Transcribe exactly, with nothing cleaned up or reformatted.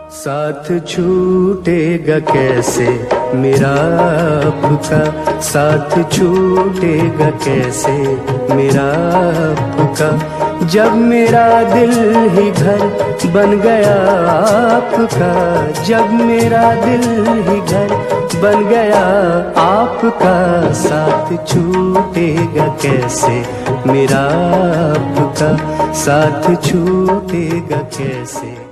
साथ छूटेगा कैसे मेरा आपका, साथ छूटेगा कैसे मेरा आपका, जब मेरा दिल ही घर बन गया आपका, जब मेरा दिल ही घर बन गया आपका, साथ छूटेगा कैसे मेरा आपका, साथ छूटेगा कैसे।